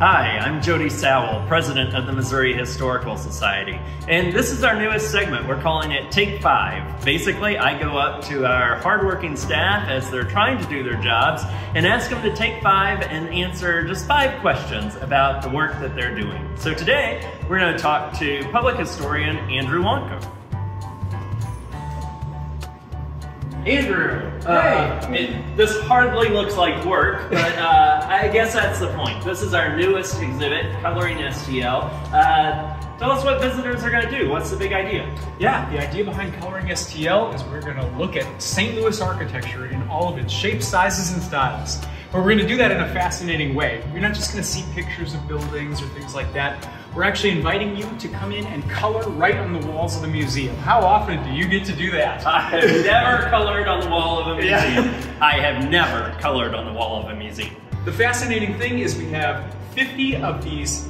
Hi, I'm Jody Sowell, president of the Missouri Historical Society, and this is our newest segment. We're calling it Take 5. Basically, I go up to our hardworking staff as they're trying to do their jobs and ask them to take 5 and answer just 5 questions about the work that they're doing. So today, we're going to talk to public historian Andrew Wanko. Andrew, this hardly looks like work, but I guess that's the point. This is our newest exhibit, Coloring STL. Tell us what visitors are going to do. What's the big idea? Yeah, the idea behind Coloring STL is we're going to look at St. Louis architecture in all of its shapes, sizes, and styles. But we're going to do that in a fascinating way. You're not just going to see pictures of buildings or things like that. We're actually inviting you to come in and color right on the walls of the museum. How often do you get to do that? I have never colored on the wall of a museum. I have never colored on the wall of a museum. The fascinating thing is we have 50 of these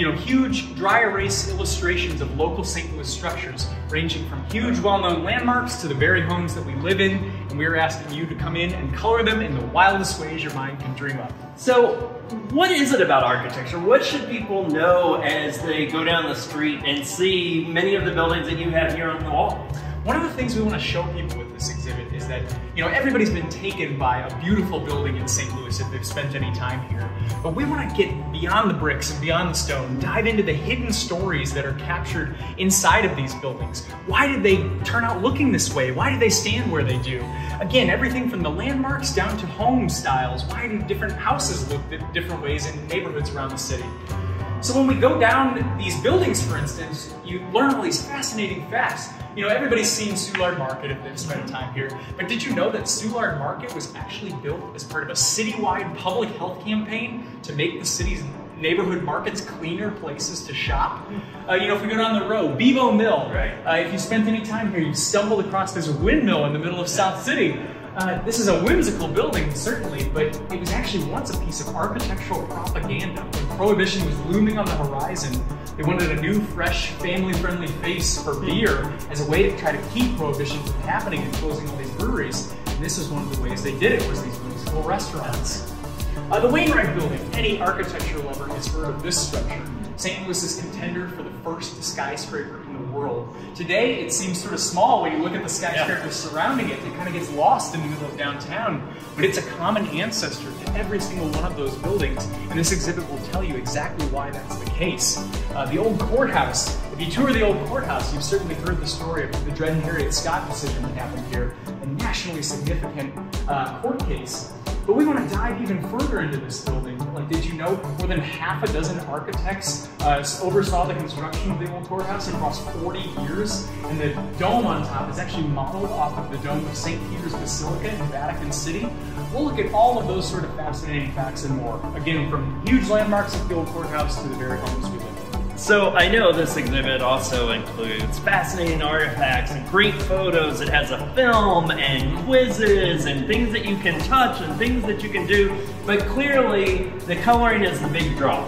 huge dry erase illustrations of local St. Louis structures, ranging from huge well-known landmarks to the very homes that we live in, and we're asking you to come in and color them in the wildest ways your mind can dream up. So, what is it about architecture? What should people know as they go down the street and see many of the buildings that you have here on the wall? One of the things we want to show people with this exhibit is that, everybody's been taken by a beautiful building in St. Louis if they've spent any time here. But we want to get beyond the bricks and beyond the stone, dive into the hidden stories that are captured inside of these buildings. Why did they turn out looking this way? Why did they stand where they do? Again, everything from the landmarks down to home styles. Why do different houses look different ways in neighborhoods around the city? So when we go down these buildings, for instance, you learn all these fascinating facts. Everybody's seen Soulard Market if they've spent time here, but did you know that Soulard Market was actually built as part of a citywide public health campaign to make the city's neighborhood markets cleaner places to shop? If we go down the road, Bevo Mill, if you spent any time here, you stumbled across this windmill in the middle of South City. This is a whimsical building, certainly, but it was actually once a piece of architectural propaganda. When Prohibition was looming on the horizon, they wanted a new, fresh, family-friendly face for beer as a way to try to keep Prohibition from happening and closing all these breweries. And this is one of the ways they did it, was these whimsical restaurants. The Wainwright Building. Any architecture lover has heard of this structure. St. Louis's contender for the first skyscraper in the world. Today, it seems sort of small when you look at the skyscrapers surrounding it. It kind of gets lost in the middle of downtown, but it's a common ancestor to every single one of those buildings, and this exhibit will tell you exactly why that's the case. The old courthouse. If you tour the old courthouse, you've certainly heard the story of the Dred and Harriet Scott decision that happened here, a nationally significant court case. But we want to dive even further into this building. Did you know more than half a dozen architects oversaw the construction of the old courthouse across 40 years? And the dome on top is actually modeled off of the dome of St. Peter's Basilica in Vatican City. We'll look at all of those sort of fascinating facts and more. Again, from huge landmarks of the old courthouse to the very homes we live in. So I know this exhibit also includes fascinating artifacts and great photos. It has a film and quizzes and things that you can touch and things that you can do, but clearly the coloring is the big draw.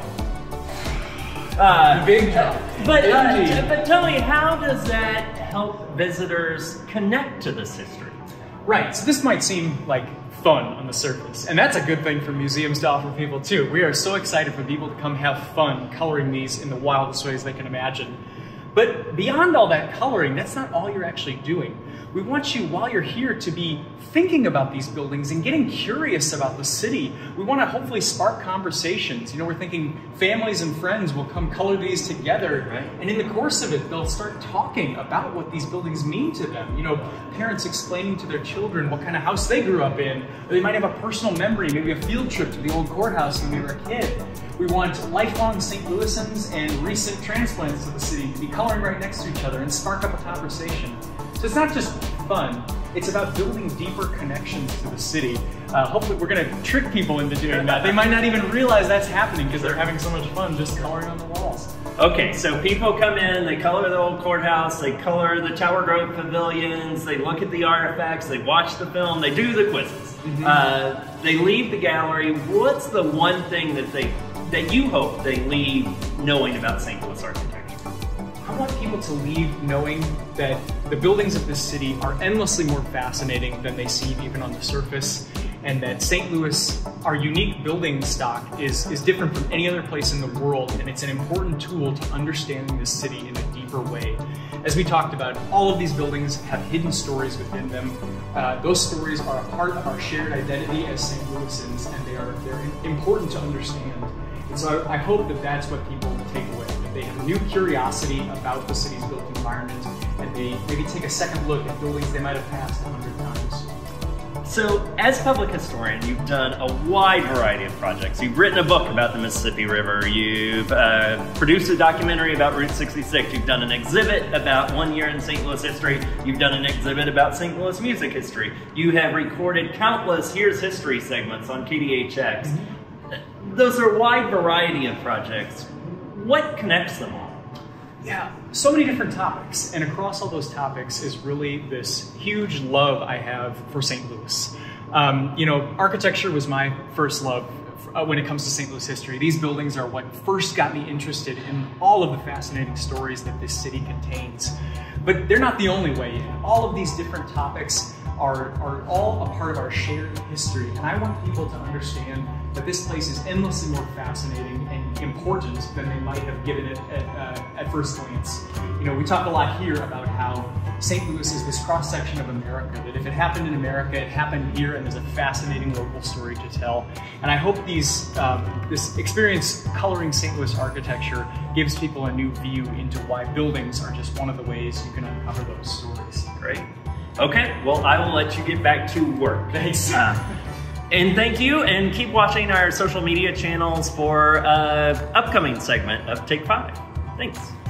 The big draw. But tell me, how does that help visitors connect to this history? Right, so this might seem like fun on the surface, and that's a good thing for museums to offer people too. We are so excited for people to come have fun coloring these in the wildest ways they can imagine. But beyond all that coloring, that's not all you're actually doing. We want you, while you're here, to be thinking about these buildings and getting curious about the city. We want to hopefully spark conversations. We're thinking families and friends will come color these together, and in the course of it, they'll start talking about what these buildings mean to them. Parents explaining to their children what kind of house they grew up in, or they might have a personal memory, maybe a field trip to the old courthouse when they were a kid. We want lifelong St. Louisans and recent transplants to the city to be coloring right next to each other and spark up a conversation. So it's not just fun, it's about building deeper connections to the city. Hopefully we're going to trick people into doing that. They might not even realize that's happening because they're having so much fun just coloring on the walls. Okay, so people come in, they color the old courthouse, they color the Tower Grove pavilions, they look at the artifacts, they watch the film, they do the quizzes. They leave the gallery. What's the one thing that you hope they leave knowing about St. Louis architecture? I want people to leave knowing that the buildings of this city are endlessly more fascinating than they seem even on the surface. and that St. Louis, our unique building stock, is different from any other place in the world, and it's an important tool to understanding this city in a deeper way. As we talked about, all of these buildings have hidden stories within them. Those stories are a part of our shared identity as St. Louisans, and they're important to understand. And so I hope that that's what people take away, that they have a new curiosity about the city's built environment, and they maybe take a second look at buildings they might have passed 100 times. So, as public historian, you've done a wide variety of projects. You've written a book about the Mississippi River. You've produced a documentary about Route 66. You've done an exhibit about 1 year in St. Louis history. You've done an exhibit about St. Louis music history. You have recorded countless Here's History segments on KDHX. Those are a wide variety of projects. What connects them all? Yeah, so many different topics, and across all those topics is really this huge love I have for St. Louis. You know, architecture was my first love when it comes to St. Louis history. These buildings are what first got me interested in all of the fascinating stories that this city contains. But they're not the only way in. All of these different topics are all a part of our shared history, and I want people to understand that this place is endlessly more fascinating and important than they might have given it at first glance. You know, we talk a lot here about how St. Louis is this cross-section of America, that if it happened in America, it happened here, and there's a fascinating local story to tell. And I hope this experience coloring St. Louis architecture gives people a new view into why buildings are just one of the ways you can uncover those stories. Great. Okay, well, I will let you get back to work. Thanks. And thank you, and keep watching our social media channels for upcoming segment of Take 5. Thanks.